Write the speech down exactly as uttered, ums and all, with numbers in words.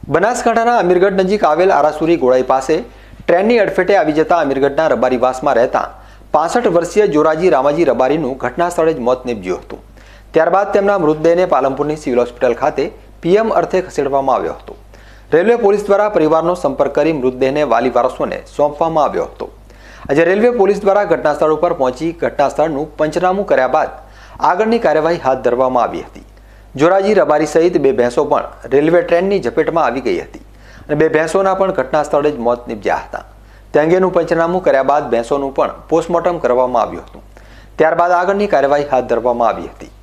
બનાસકાંઠાના અમીરગઢ નજીક આવેલ આરાસુરી ગોળાઈ પાસે ટ્રેનની અડફેટે આવી જતા અમીરગઢના રબારીવાસમાં રહેતા પાસઠ વર્ષીય જોરાજી રામાજી રબારીનું ઘટના સ્થળે જ મોત નીપજ્યું હતું। ત્યારબાદ તેમના મૃતદેહને પાલનપુરની સિવિલ હોસ્પિટલ ખાતે પીએમ અર્થે ખસેડવામાં આવ્યો હતો। રેલવે પોલીસ દ્વારા પરિવારનો સંપર્ક કરી મૃતદેહને વાલી વારસોને સોંપવામાં આવ્યો હતો। આજે રેલવે પોલીસ દ્વારા ઘટના સ્થળ ઉપર પહોંચી ઘટના સ્થળનું પંચનામું કર્યા બાદ આગળની કાર્યવાહી હાથ ધરવામાં આવી હતી। જોરાજી રબારી સહિત બે ભેંસો પણ રેલવે ટ્રેનની ઝપેટમાં આવી ગઈ હતી અને બે ભેંસોના પણ ઘટના સ્થળે જ મોત નીપજ્યા હતા। તે અંગેનું પંચનામું કર્યા બાદ ભેંસોનું પણ પોસ્ટમોર્ટમ કરવામાં આવ્યું હતું। ત્યારબાદ આગળની કાર્યવાહી હાથ ધરવામાં આવી હતી।